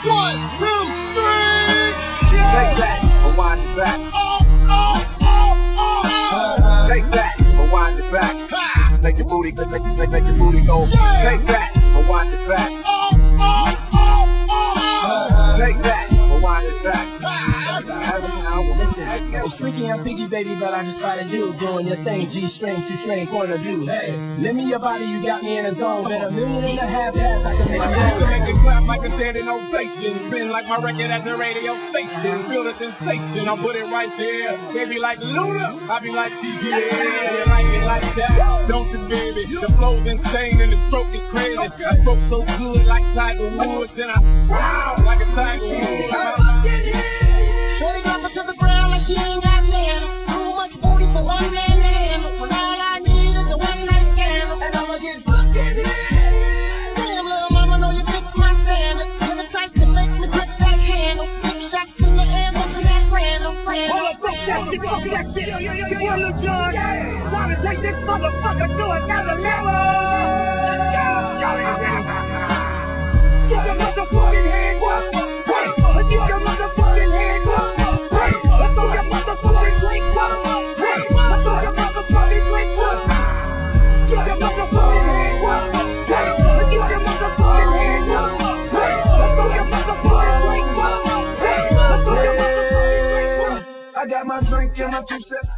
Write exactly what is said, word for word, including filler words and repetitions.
One, two, three. Take that, rewind it back. Oh, oh, oh, oh. Take that, rewind it back. Ha. Make your booty, make, make, make your booty go. Yeah. Take that, rewind it back. Oh, oh, oh, oh. Take that, rewind it back. It's tricky and piggy, baby, but I just spotted you doing your thing. G-string, C-string, point of view. Hey, lend me your body, you got me in a zone. Bet a million and a half cash, I can make it to make it clap like a standing ovation. Spin like my record at the radio station. Feel the sensation, I'll put it right there. They be like Luna, I be like T G. Yeah, like it like that, don't you, baby? The flow's insane and the stroke is crazy. I stroke so good like Tiger Woods, and I wow like a Tiger Woods. Shorty drop her to the ground like she ain't got nails. Too much booty for one man to handle. When all I need is a one night scandal, and I'ma get fucked in here. Damn, little mama, know you fit my standards. Never tries to make me grip that handle. Big shots in the air, bustin' that random, random. Hold up, fuck that shit, fuck that shit. Yo, yo, yo, yo, yo, Lil Jon. Yeah. Time to take this motherfucker to another level. Let's go. Yo, yo, yo. Get your motherfucking hands up. Get your motherfucking hands up. I got my drink and my two cents.